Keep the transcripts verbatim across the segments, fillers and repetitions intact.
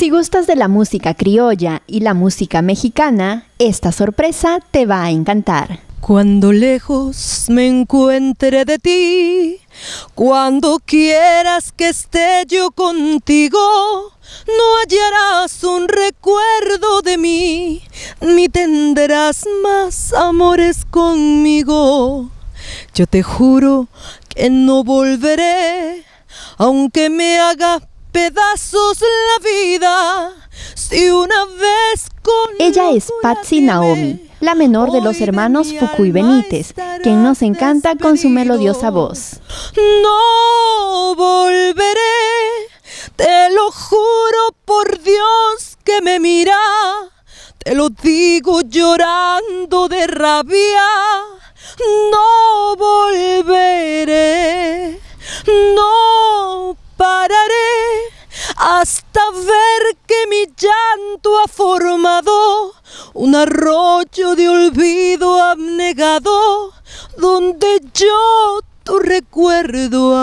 Si gustas de la música criolla y la música mexicana, esta sorpresa te va a encantar. Cuando lejos me encuentre de ti, cuando quieras que esté yo contigo, no hallarás un recuerdo de mí, ni tendrás más amores conmigo. Yo te juro que no volveré, aunque me haga pedazos la vida, si una vez con Ella es Patsy Naomi, la menor de los hermanos Fukui Benítez, quien nos encanta con su melodiosa voz. No volveré, te lo juro por Dios que me mira, te lo digo llorando de rabia. No volveré, no pararé hasta ver que mi llanto ha formado un arroyo de olvido abnegado, donde yo tu recuerdo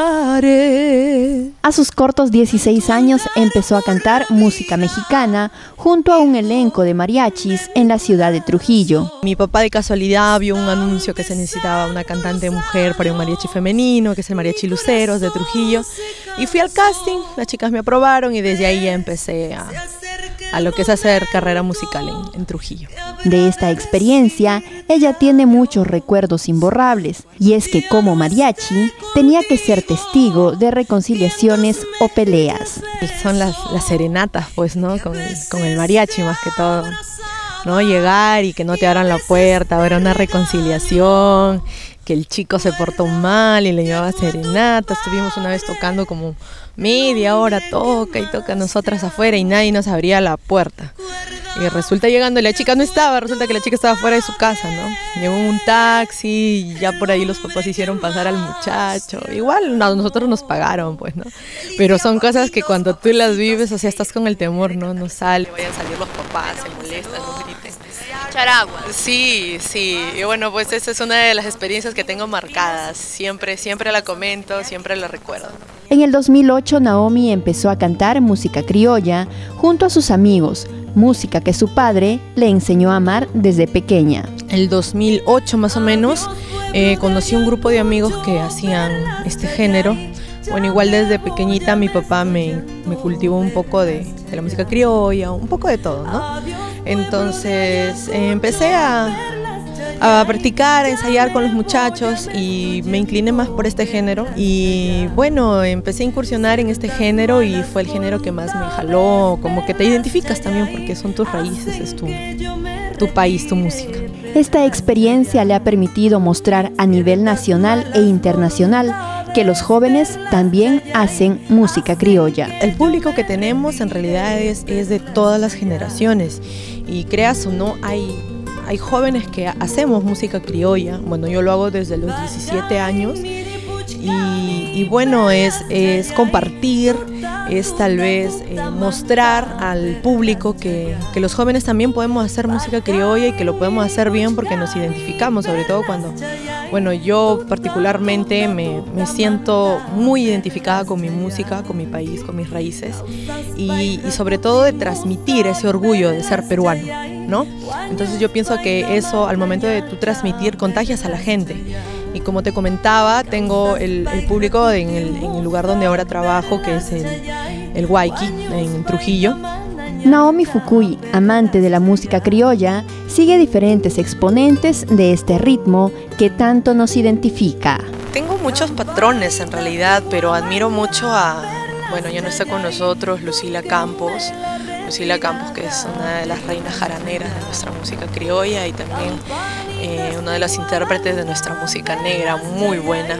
ahogaré. A sus cortos dieciséis años empezó a cantar música mexicana junto a un elenco de mariachis en la ciudad de Trujillo. Mi papá de casualidad vio un anuncio que se necesitaba una cantante mujer para un mariachi femenino, que es el Mariachi Luceros de Trujillo, y fui al casting, las chicas me aprobaron y desde ahí ya empecé a, a lo que es hacer carrera musical en, en Trujillo. De esta experiencia, ella tiene muchos recuerdos imborrables, y es que como mariachi tenía que ser testigo de reconciliaciones o peleas. Son las, las serenatas, pues, ¿no? Con el, con el mariachi más que todo, ¿no? Llegar y que no te abran la puerta, haber una reconciliación, que el chico se portó mal y le llevaba serenata. Estuvimos una vez tocando como media hora, toca y toca nosotras afuera y nadie nos abría la puerta. Y resulta llegando, y la chica no estaba, resulta que la chica estaba fuera de su casa, ¿no? Llegó en un taxi y ya por ahí los papás hicieron pasar al muchacho. Igual a nosotros nos pagaron, pues, ¿no? Pero son cosas que cuando tú las vives, o sea, estás con el temor, ¿no? No sale, vayan a salir los papás, se molestan, no griten. Echar agua. Sí, sí. Y bueno, pues esa es una de las experiencias que tengo marcadas. Siempre, siempre la comento, siempre la recuerdo. En el dos mil ocho, Naomi empezó a cantar música criolla junto a sus amigos, música que su padre le enseñó a amar desde pequeña. El dos mil ocho más o menos eh, conocí un grupo de amigos que hacían este género. Bueno, igual desde pequeñita mi papá me, me cultivó un poco de, de la música criolla, un poco de todo, ¿no? Entonces eh, empecé a, a practicar, a ensayar con los muchachos y me incliné más por este género. Y bueno, empecé a incursionar en este género y fue el género que más me jaló, como que te identificas también porque son tus raíces, es tu, tu país, tu música. Esta experiencia le ha permitido mostrar a nivel nacional e internacional que los jóvenes también hacen música criolla. El público que tenemos en realidad es, es de todas las generaciones y creas o no, hay, hay jóvenes que hacemos música criolla. Bueno, yo lo hago desde los diecisiete años y, y bueno, es, es compartir, es tal vez eh, mostrar al público que, que los jóvenes también podemos hacer música criolla y que lo podemos hacer bien porque nos identificamos, sobre todo cuando, bueno, yo particularmente me, me siento muy identificada con mi música, con mi país, con mis raíces y, y sobre todo de transmitir ese orgullo de ser peruano, ¿no? Entonces yo pienso que eso al momento de tú transmitir contagias a la gente. Y como te comentaba, tengo el, el público en el, en el lugar donde ahora trabajo, que es el, el Huayqui, en Trujillo. Naomi Fukui, amante de la música criolla, sigue diferentes exponentes de este ritmo que tanto nos identifica. Tengo muchos patrones en realidad, pero admiro mucho a, bueno, ya no está con nosotros, Lucila Campos. Lucila Campos, que es una de las reinas jaraneras de nuestra música criolla y también eh, una de las intérpretes de nuestra música negra, muy buena.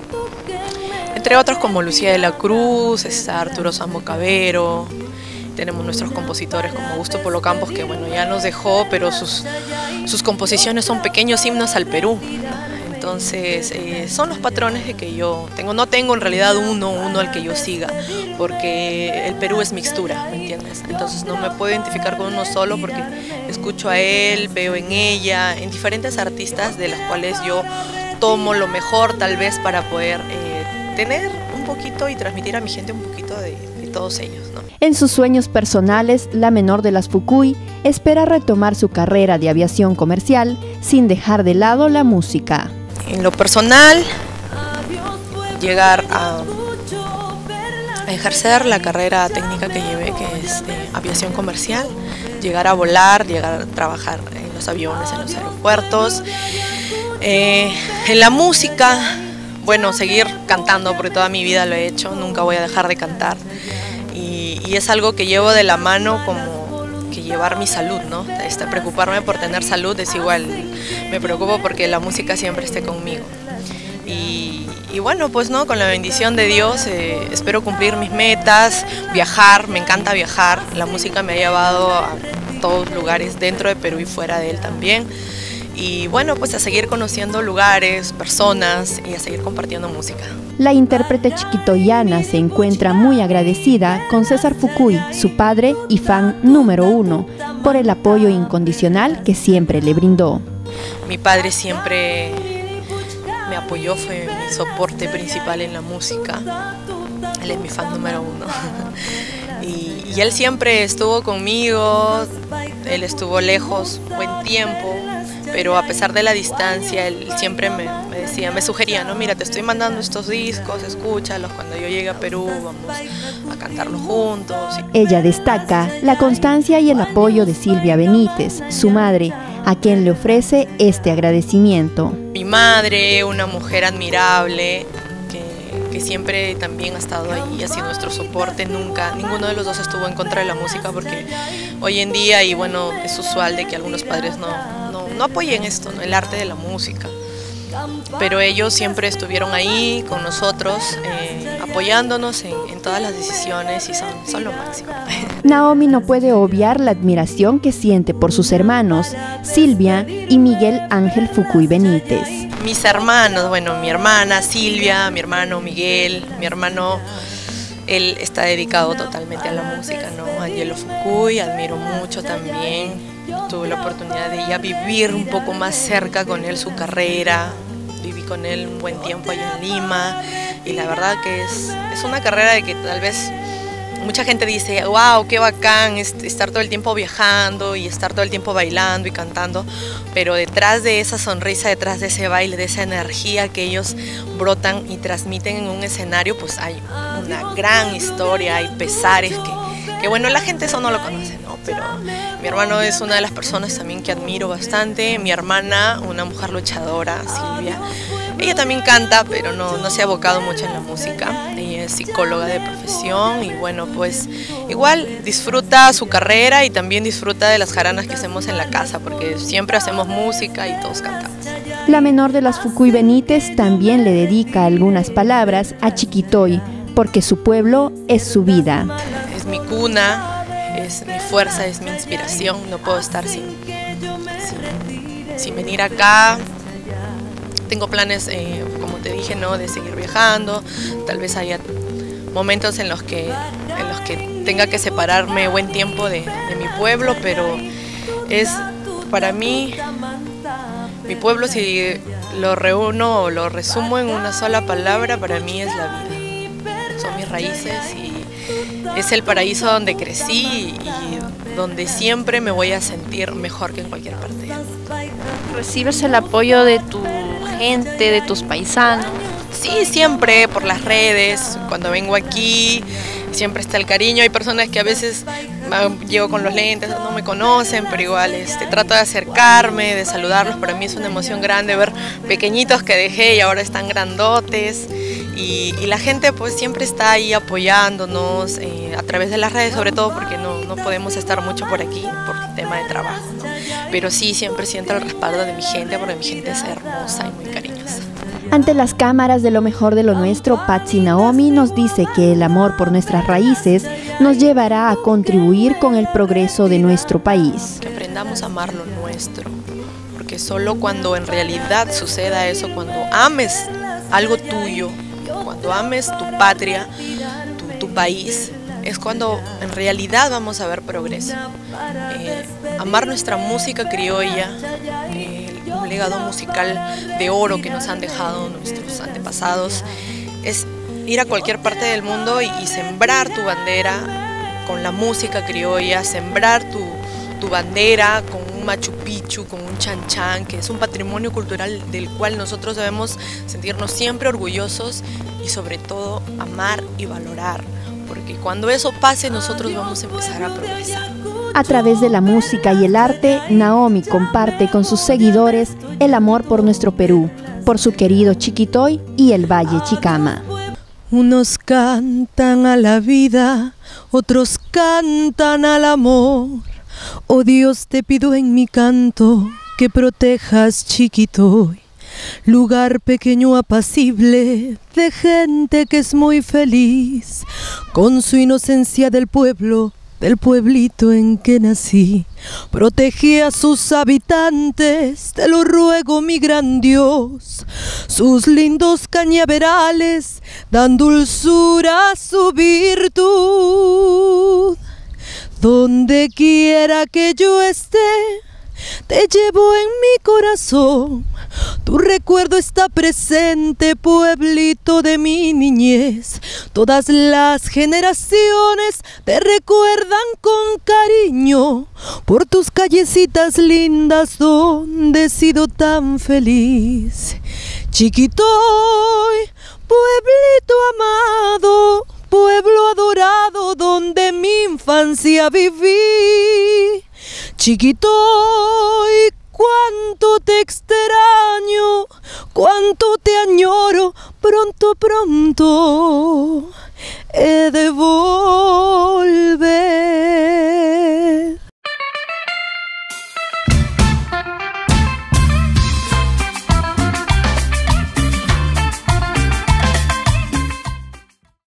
Entre otros como Lucía de la Cruz, está Arturo Sambo Cabero, tenemos nuestros compositores como Augusto Polo Campos, que bueno, ya nos dejó, pero sus, sus composiciones son pequeños himnos al Perú. Entonces, eh, son los patrones de que yo tengo. No tengo en realidad uno, uno al que yo siga, porque el Perú es mixtura, ¿me entiendes? Entonces no me puedo identificar con uno solo porque escucho a él, veo en ella, en diferentes artistas de las cuales yo tomo lo mejor tal vez para poder eh, tener un poquito y transmitir a mi gente un poquito de, de todos ellos, ¿no? En sus sueños personales, la menor de las Fukui espera retomar su carrera de aviación comercial sin dejar de lado la música. En lo personal, llegar a, a ejercer la carrera técnica que llevé, que es de aviación comercial, llegar a volar, llegar a trabajar en los aviones, en los aeropuertos. Eh, en la música, bueno, seguir cantando, porque toda mi vida lo he hecho, nunca voy a dejar de cantar. Y, y es algo que llevo de la mano como que llevar mi salud, ¿no? Este, preocuparme por tener salud es igual, me preocupo porque la música siempre esté conmigo. Y, y bueno, pues no, con la bendición de Dios eh, espero cumplir mis metas, viajar, me encanta viajar, la música me ha llevado a todos lugares dentro de Perú y fuera de él también. Y bueno, pues a seguir conociendo lugares, personas y a seguir compartiendo música. La intérprete chiquitoyana se encuentra muy agradecida con César Fukui, su padre y fan número uno, por el apoyo incondicional que siempre le brindó. Mi padre siempre me apoyó, fue mi soporte principal en la música. Él es mi fan número uno. Y, y él siempre estuvo conmigo, él estuvo lejos buen tiempo, pero a pesar de la distancia, él siempre me, me decía, me sugería, no, mira, te estoy mandando estos discos, escúchalos, cuando yo llegue a Perú vamos a cantarlos juntos. Ella destaca la constancia y el apoyo de Silvia Benítez, su madre, a quien le ofrece este agradecimiento. Mi madre, una mujer admirable, que siempre también ha estado ahí, ha sido nuestro soporte, nunca, ninguno de los dos estuvo en contra de la música, porque hoy en día, y bueno, es usual de que algunos padres no, no, no apoyen esto, ¿no? El arte de la música, pero ellos siempre estuvieron ahí con nosotros, eh, apoyándonos en, en todas las decisiones y son, son lo máximo. Naomi no puede obviar la admiración que siente por sus hermanos, Silvia y Miguel Ángel Fukui Benítez. Mis hermanos, bueno, mi hermana Silvia, mi hermano Miguel, mi hermano, él está dedicado totalmente a la música, ¿no? Angelo Fukui, admiro mucho también, tuve la oportunidad de ya vivir un poco más cerca con él su carrera, viví con él un buen tiempo allá en Lima y la verdad que es, es una carrera de que tal vez mucha gente dice, wow, qué bacán estar todo el tiempo viajando y estar todo el tiempo bailando y cantando, pero detrás de esa sonrisa, detrás de ese baile, de esa energía que ellos brotan y transmiten en un escenario, pues hay una gran historia, hay pesares que, que bueno, la gente eso no lo conoce, ¿no? Pero mi hermano es una de las personas también que admiro bastante, mi hermana, una mujer luchadora, Silvia. Ella también canta, pero no, no se ha abocado mucho en la música. Ella es psicóloga de profesión y bueno, pues igual disfruta su carrera y también disfruta de las jaranas que hacemos en la casa, porque siempre hacemos música y todos cantamos. La menor de las Fukui Benítez también le dedica algunas palabras a Chiquitoy, porque su pueblo es su vida. Es mi cuna, es mi fuerza, es mi inspiración. No puedo estar sin, sin, sin venir acá. Tengo planes, eh, como te dije, ¿no? De seguir viajando, tal vez haya momentos en los que, en los que tenga que separarme buen tiempo de, de mi pueblo, pero es para mí, mi pueblo, si lo reúno o lo resumo en una sola palabra, para mí es la vida. Son mis raíces y es el paraíso donde crecí y donde siempre me voy a sentir mejor que en cualquier parte. ¿Recibes el apoyo de tu gente, de tus paisanos? Sí, siempre por las redes, cuando vengo aquí, siempre está el cariño. Hay personas que a veces llego con los lentes, no me conocen, pero igual este, trato de acercarme, de saludarlos. Para mí es una emoción grande ver pequeñitos que dejé y ahora están grandotes. Y, y la gente pues siempre está ahí apoyándonos eh, a través de las redes, sobre todo porque no, no podemos estar mucho por aquí por el tema de trabajo, ¿no? Pero sí, siempre siento el respaldo de mi gente, porque mi gente es hermosa y muy cariñosa. Ante las cámaras de Lo Mejor de lo Nuestro, Patsy Naomi nos dice que el amor por nuestras raíces nos llevará a contribuir con el progreso de nuestro país. Que aprendamos a amar lo nuestro, porque solo cuando en realidad suceda eso, cuando ames algo tuyo, cuando ames tu patria, tu, tu país, es cuando en realidad vamos a ver progreso. Eh, amar nuestra música criolla, eh, un legado musical de oro que nos han dejado nuestros antepasados, es ir a cualquier parte del mundo y, y sembrar tu bandera con la música criolla, sembrar tu, tu bandera con un Machu Picchu, con un Chan Chan, que es un patrimonio cultural del cual nosotros debemos sentirnos siempre orgullosos y sobre todo amar y valorar, porque cuando eso pase nosotros vamos a empezar a progresar. A través de la música y el arte, Naomi comparte con sus seguidores el amor por nuestro Perú, por su querido Chiquitoy y el Valle Chicama. Unos cantan a la vida, otros cantan al amor. Oh Dios, te pido en mi canto que protejas Chiquitoy, lugar pequeño apacible de gente que es muy feliz, con su inocencia del pueblo, del pueblito en que nací. Protege a sus habitantes, te lo ruego mi gran Dios. Sus lindos cañaverales dan dulzura a su virtud. Donde quiera que yo esté, te llevo en mi corazón. Tu recuerdo está presente, pueblito de mi niñez. Todas las generaciones te recuerdan con cariño por tus callecitas lindas donde he sido tan feliz. Chiquitoy, pueblito amado, pueblo adorado donde mi infancia viví. Chiquitoy, cuánto te extraño, cuánto te añoro, pronto, pronto he de volver.